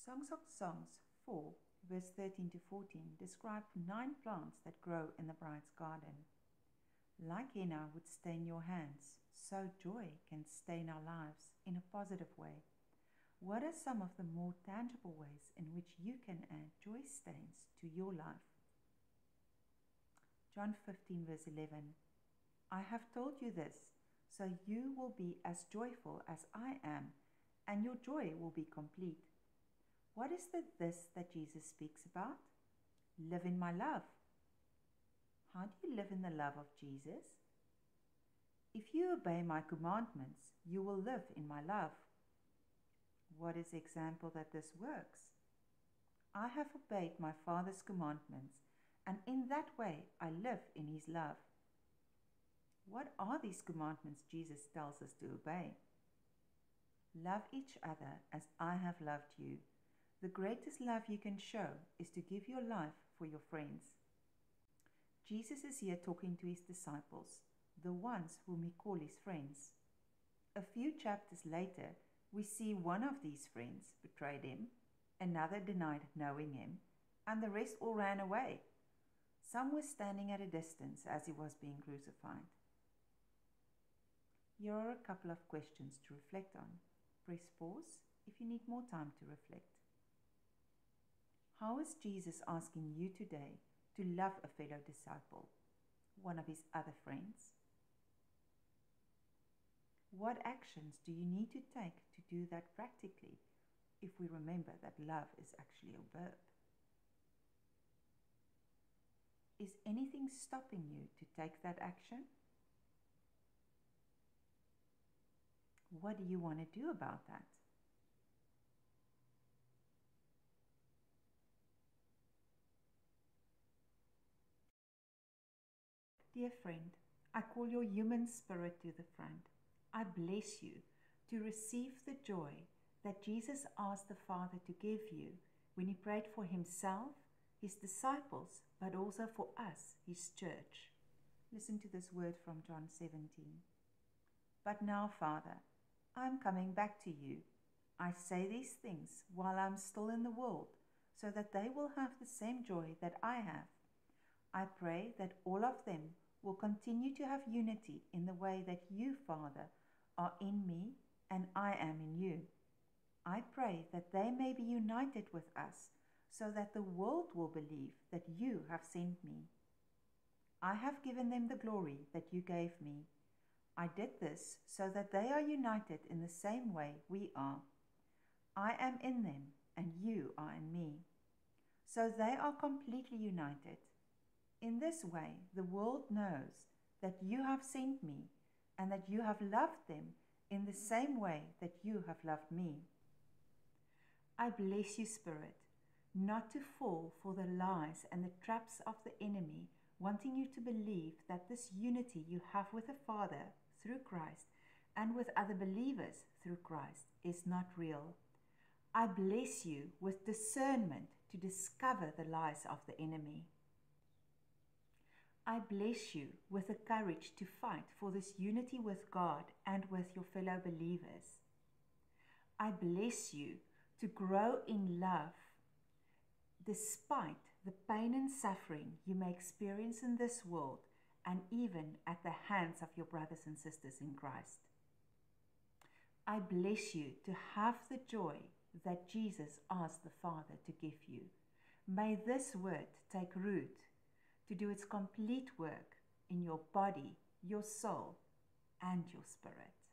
Songs of Songs 4, verse 13 to 14 describe 9 plants that grow in the bride's garden. Like henna would stain your hands, so joy can stain our lives in a positive way. What are some of the more tangible ways in which you can add joy stains to your life? John 15 verse 11. I have told you this, so you will be as joyful as I am, and your joy will be complete. What is the this that Jesus speaks about? Live in my love. How do you live in the love of Jesus? If you obey my commandments, you will live in my love. What is the example that this works? I have obeyed my Father's commandments, and in that way I live in his love. What are these commandments Jesus tells us to obey? Love each other as I have loved you. The greatest love you can show is to give your life for your friends. Jesus is here talking to his disciples, the ones whom he calls his friends. A few chapters later, we see one of these friends betrayed him, another denied knowing him, and the rest all ran away. Some were standing at a distance as he was being crucified. Here are a couple of questions to reflect on. Press pause if you need more time to reflect. How is Jesus asking you today to love a fellow disciple, one of his other friends? What actions do you need to take to do that practically, if we remember that love is actually a verb? Is anything stopping you to take that action? What do you want to do about that? Dear friend, I call your human spirit to the front. I bless you to receive the joy that Jesus asked the Father to give you when he prayed for himself, his disciples, but also for us, his church. Listen to this word from John 17. But now, Father, I am coming back to you. I say these things while I am still in the world, so that they will have the same joy that I have. I pray that all of them will continue to have unity in the way that you, Father, are in me and I am in you. I pray that they may be united with us, so that the world will believe that you have sent me. I have given them the glory that you gave me. I did this so that they are united in the same way we are. I am in them and you are in me. So they are completely united. In this way, the world knows that you have sent me and that you have loved them in the same way that you have loved me. I bless you, Spirit, not to fall for the lies and the traps of the enemy, wanting you to believe that this unity you have with the Father through Christ and with other believers through Christ is not real. I bless you with discernment to discover the lies of the enemy. I bless you with the courage to fight for this unity with God and with your fellow believers. I bless you to grow in love despite the pain and suffering you may experience in this world and even at the hands of your brothers and sisters in Christ. I bless you to have the joy that Jesus asked the Father to give you. May this word take root to do its complete work in your body, your soul, and your spirit.